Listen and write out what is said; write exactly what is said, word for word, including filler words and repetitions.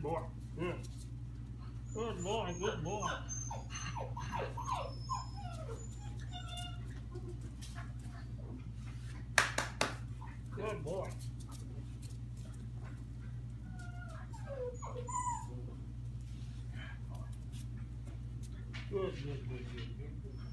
boy. Good. Good boy, good boy. Good boy. Good, good, good, good, good.